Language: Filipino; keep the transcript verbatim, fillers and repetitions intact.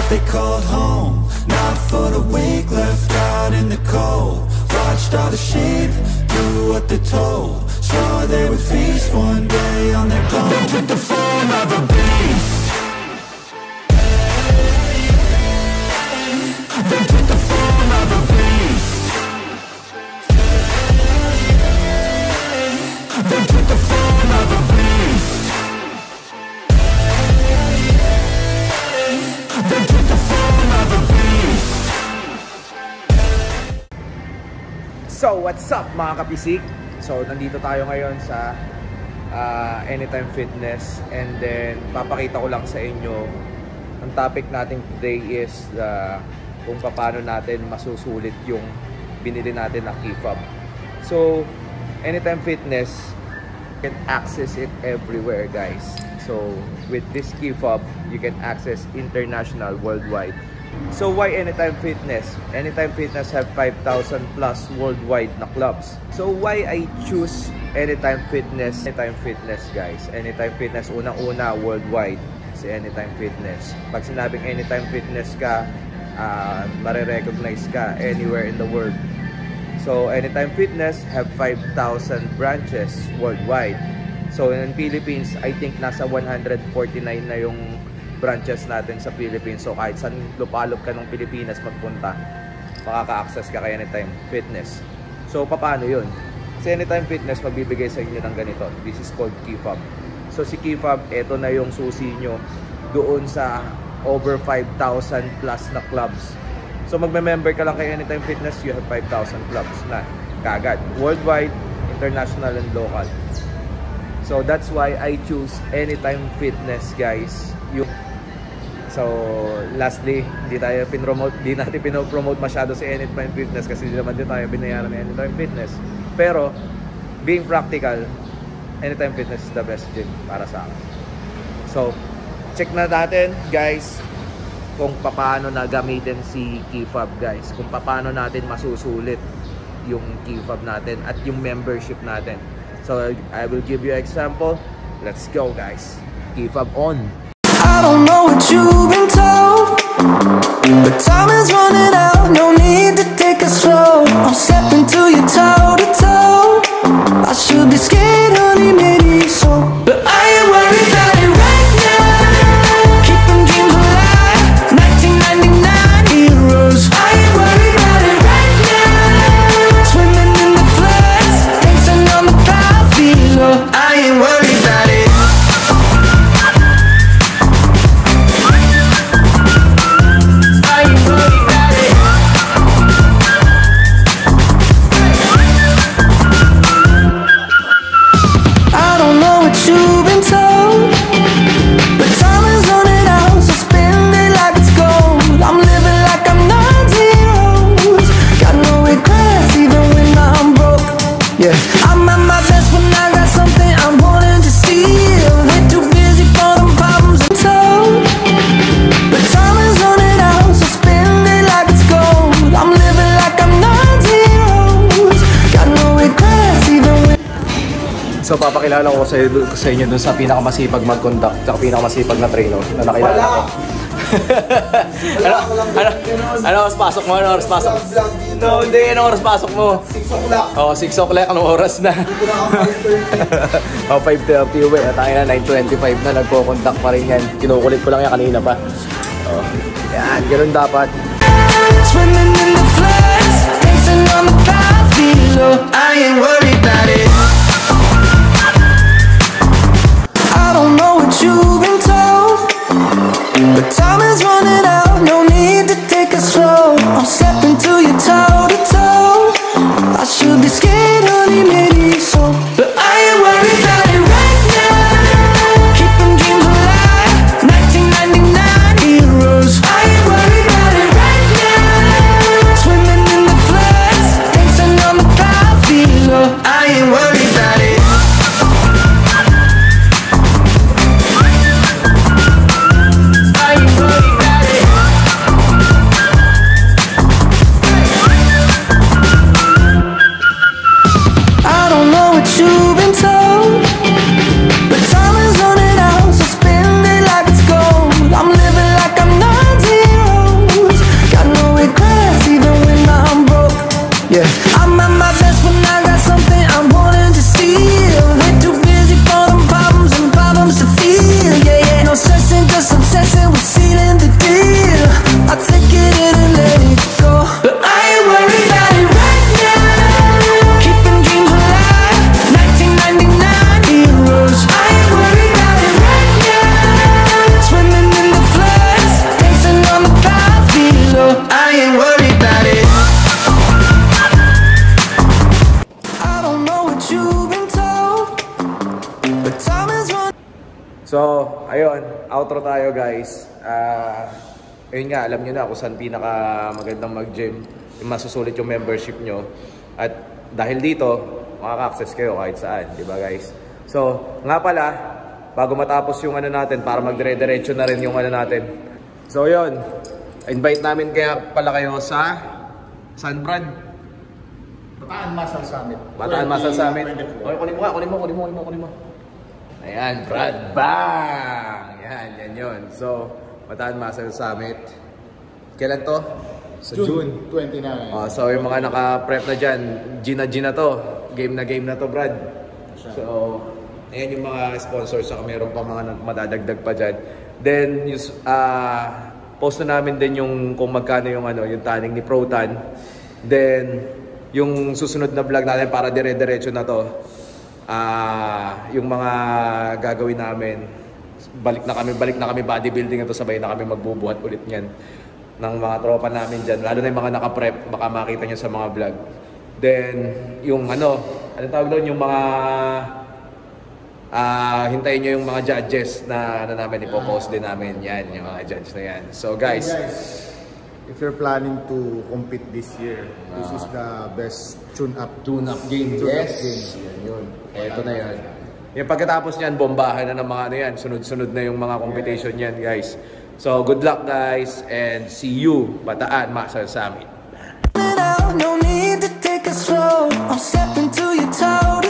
they called home, not for the weak, left out in the cold. Watched all the sheep do what they're told, swore they would feast one day on their bones. They took the form of a beast. They took the form of a beast. They took the form of a beast. They took the form of a beast. So, what's up mga kapisik? So, nandito tayo ngayon sa uh, Anytime Fitness, and then papakita ko lang sa inyo ang topic natin today is uh, kung paano natin masusulit yung binili natin na key fob. So, Anytime Fitness, you can access it everywhere, guys. So, with this key fob, you can access international, worldwide. So why Anytime Fitness? Anytime Fitness have five thousand plus worldwide na clubs. So why I choose Anytime Fitness? Anytime Fitness, guys. Anytime Fitness, unang-una worldwide si Anytime Fitness. Pag sinabing Anytime Fitness ka, uh, marirecognize ka anywhere in the world. So Anytime Fitness have five thousand branches worldwide. So in Philippines, I think nasa one hundred forty-nine na yung branches natin sa Philippines. So kahit saan lupalop ka ng Pilipinas magpunta, makaka-access ka kay Anytime Fitness. So paano yun? Si Anytime Fitness magbibigay sa inyo ng ganito. This is called key fob. So si key fob, eto na yung susi nyo doon sa over five thousand plus na clubs. So magme-member ka lang kay Anytime Fitness, you have five thousand clubs na kagad, worldwide, international, and local. So that's why I choose Anytime Fitness, guys. Yung So, lastly, hindi tayo pinromote, hindi natin pinopromote masyado si Anytime Fitness kasi hindi naman din tayo binayaran ng Anytime Fitness. Pero, being practical, Anytime Fitness is the best gym para sa akin. So, check na natin, guys, kung paano na gamitin si key fob, guys. Kung paano natin masusulit yung key fob natin at yung membership natin. So, I will give you an example. Let's go, guys. Key fob on. I don't know what you've been told, but time is running out, no need to take it slow. I'm stepping to you toe to toe. I should be scared, honey, maybe so, but I ain't worried about it right now. Keeping dreams alive, nineteen ninety-nine heroes. I ain't worried about it right now. Swimming in the floods, dancing on the clouds below. I ain't worried about it. So papakilala ko sa, sa inyo dun sa pinakamasipag mag-conduct at pinakamasipag na trainer na nakilala ko. ano, ano, ano oras pasok mo? Ano oras pasok? No, hindi. Ano oras pasok mo? six o'clock. Oo, oh, six o'clock. Anong oras na? Oh, five thirty uwi. Tayo na nine twenty-five na. Nagpo-conduct pa rin yan. Kinukulit ko lang yan kanina pa. Oh, yan, ganun dapat. Swimming in the floods, dancing on the clouds below. I ain't worried about it. I don't know what you've been told, but time is running out, no need to take it slow. I'm stepping to you toe to toe. I should be scared, honey, maybe so, but I ain't worried about it right now. Keeping dreams alive, nineteen ninety-nine heroes. I ain't worried about it right now. Swimming in the floods, dancing on the clouds below. I ain't worried about it. I ain't worried about it. outro tayo guys. Ah, uh, ayun nga, alam nyo na kung saan pinaka magandang mag-gym. Yung masusulit yung membership nyo. At dahil dito, makaka-access kayo kahit saan, di ba guys? So, nga pala, bago matapos yung ano natin, para magdire-diretso na rin yung ano natin. So, yun. Invite namin kaya pala kayo sa San Brad? Bataan Muscle Summit. Bataan Muscle Summit. Okay, kunin mo ka, kunin mo, kunin mo, kunin mo, kunin mo. Ayan, Brad Bang! Yan, yan yun. So, Bataan Muscle Summit. Kailan to? Sa June, June twenty-nine. Oh, so, yung mga naka-prep na dyan, Gina-Gina to. Game na game na to, Brad. So, ayan yung mga sponsors. Saka meron pa mga madadagdag pa dyan. Then, yung, uh, post na namin din yung kung magkano yung, ano, yung tanning ni Protan. Then, yung susunod na vlog natin para dire-diretso na to. Uh, yung mga gagawin namin, balik na kami, balik na kami bodybuilding ito, sabay na kami magbubuhat ulit niyan ng mga tropa namin dyan, lalo na yung mga naka-prep, baka makita nyo sa mga vlog. Then, yung ano, ano tawag doon, yung mga uh, hintayin nyo yung mga judges na, na namin, ipopost din namin yan, yung mga judges na yan. So guys, hey guys, if you're planning to compete this year, uh, this is the best tune-up tune-up game. Tune Yes, game. Yan yun. Eto na yan. Yung pagkatapos niyan, bombahan na ng mga ano yan, sunod-sunod na yung mga competition yan, guys. So, good luck guys, and see you, Bataan Muscle Summit. No need to take it slow. I'll step into your toe.